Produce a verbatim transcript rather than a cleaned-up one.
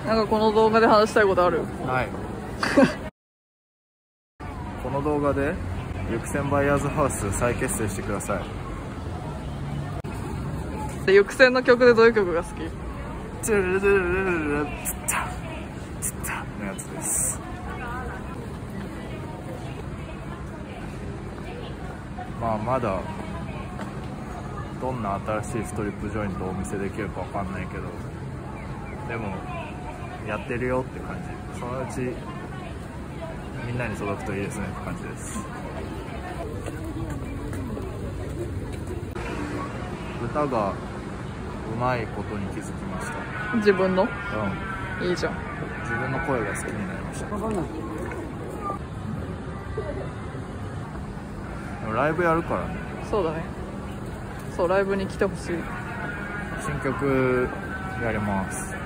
なんかこの動画で話したいことある？ はいこの動画でユクセンバイヤーズハウス再結成してください。 でユクセンの曲でどういう曲が好き？ ツルルルルルルツッタツッタのやつです。まあまだどんな新しいストリップジョイントをお見せできるかわかんないけど、でもやってるよって感じ。そのうちみんなに届くといいですねって感じです。歌がうまいことに気づきました。 自分の？ うん、 いいじゃん。 自分の声が好きになりました。でもライブやるからね。 そうだね。そう、ライブに来てほしい。 新曲やります。